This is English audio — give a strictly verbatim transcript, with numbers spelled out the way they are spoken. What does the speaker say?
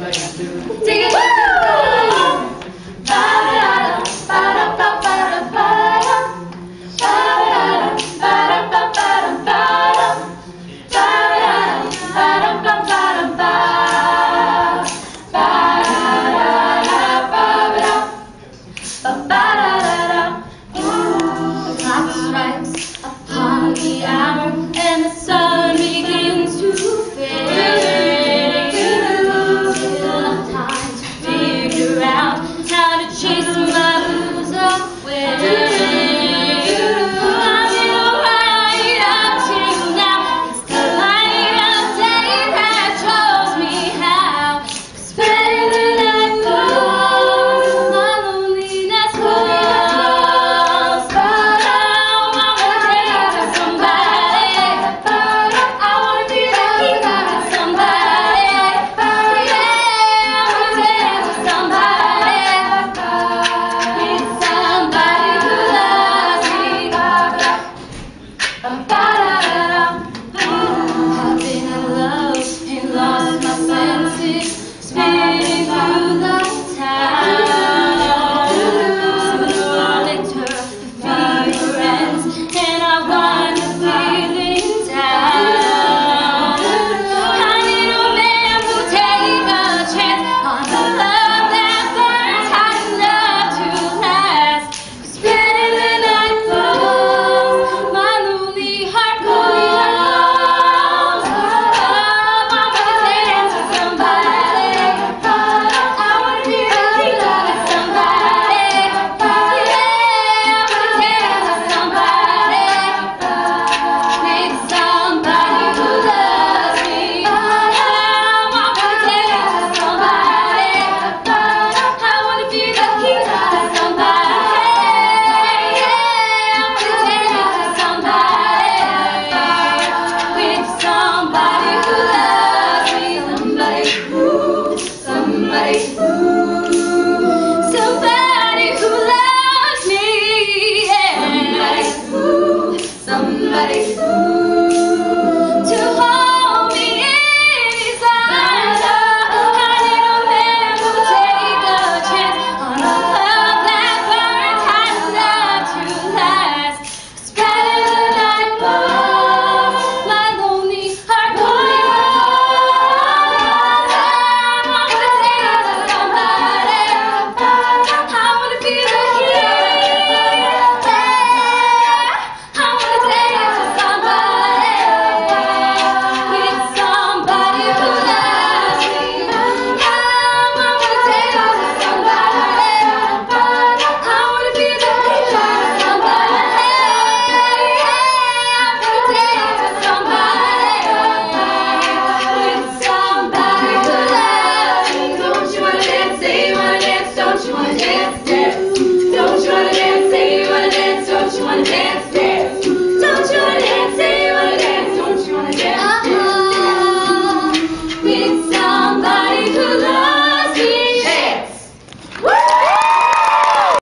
Dig it. Upon the hour, and the sun begins to fade. Still time to figure out how to chase my blues away. I've been right up till now. It's the light of day that shows me how. 'Cause better than gold, my loneliness grows. But I wanna take to somebody. I wanna be lucky with somebody. Yeah, I wanna take to somebody. Need somebody who loves me. Ba-da-da-da. I've been in love and lost my senses, spinning through the time.